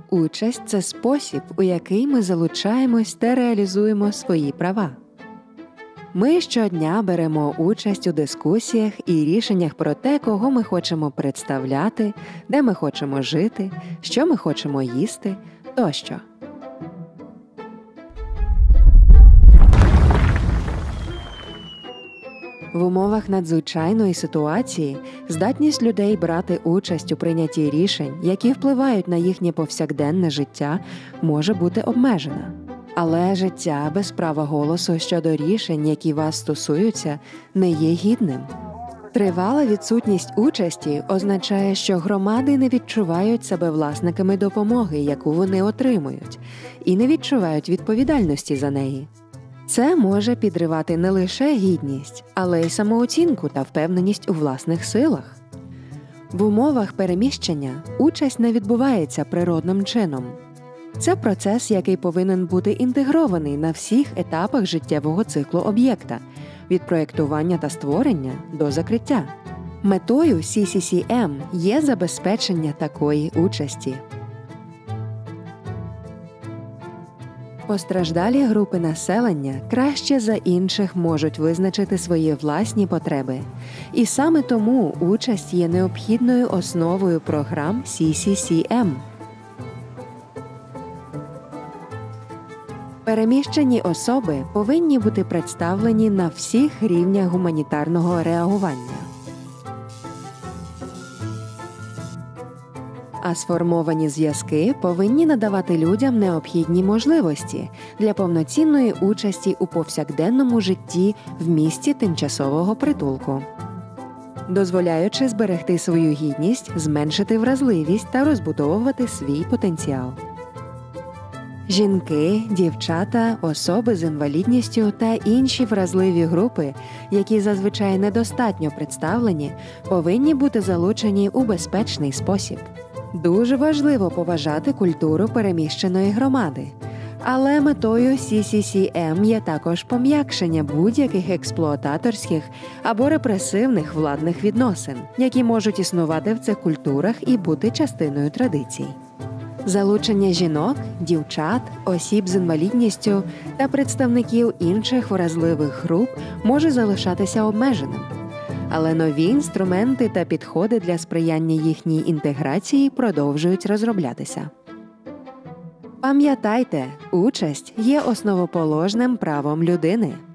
Участь – це спосіб, у який ми залучаємось та реалізуємо свої права. Ми щодня беремо участь у дискусіях і рішеннях про те, кого ми хочемо представляти, де ми хочемо жити, що ми хочемо їсти тощо. В умовах надзвичайної ситуації здатність людей брати участь у прийнятті рішень, які впливають на їхнє повсякденне життя, може бути обмежена. Але життя без права голосу щодо рішень, які вас стосуються, не є гідним. Тривала відсутність участі означає, що громади не відчувають себе власниками допомоги, яку вони отримують, і не відчувають відповідальності за неї. Це може підривати не лише гідність, але й самооцінку та впевненість у власних силах. В умовах переміщення участь не відбувається природним чином. Це процес, який повинен бути інтегрований на всіх етапах життєвого циклу об'єкта – від проєктування та створення до закриття. Метою CCCM є забезпечення такої участі. Постраждалі групи населення краще за інших можуть визначити свої власні потреби. І саме тому участь є необхідною основою програм CCCM. Переміщені особи повинні бути представлені на всіх рівнях гуманітарного реагування. А сформовані зв'язки повинні надавати людям необхідні можливості для повноцінної участі у повсякденному житті в місці тимчасового притулку, дозволяючи зберегти свою гідність, зменшити вразливість та розбудовувати свій потенціал. Жінки, дівчата, особи з інвалідністю та інші вразливі групи, які зазвичай недостатньо представлені, повинні бути залучені у безпечний спосіб. Дуже важливо поважати культуру переміщеної громади. Але метою CCCM є також пом'якшення будь-яких експлуататорських або репресивних владних відносин, які можуть існувати в цих культурах і бути частиною традицій. Залучення жінок, дівчат, осіб з інвалідністю та представників інших вразливих груп може залишатися обмеженим. Але нові інструменти та підходи для сприяння їхній інтеграції продовжують розроблятися. Пам'ятайте, участь є основоположним правом людини.